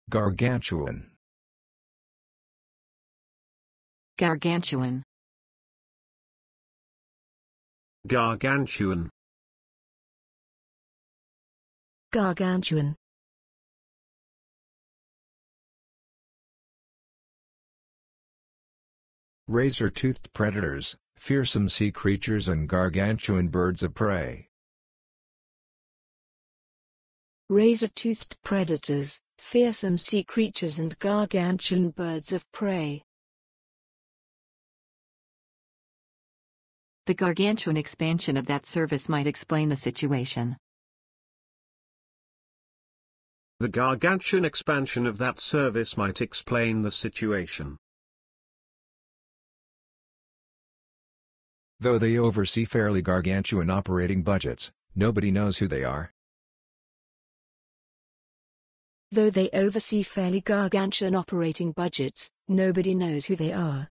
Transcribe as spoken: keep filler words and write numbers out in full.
Gargantuan. Gargantuan. Gargantuan. Gargantuan. Razor-toothed predators, fearsome sea creatures and gargantuan birds of prey. Razor-toothed predators, fearsome sea creatures and gargantuan birds of prey. The gargantuan expansion of that service might explain the situation. The gargantuan expansion of that service might explain the situation. Though they oversee fairly gargantuan operating budgets, nobody knows who they are. Though they oversee fairly gargantuan operating budgets, nobody knows who they are.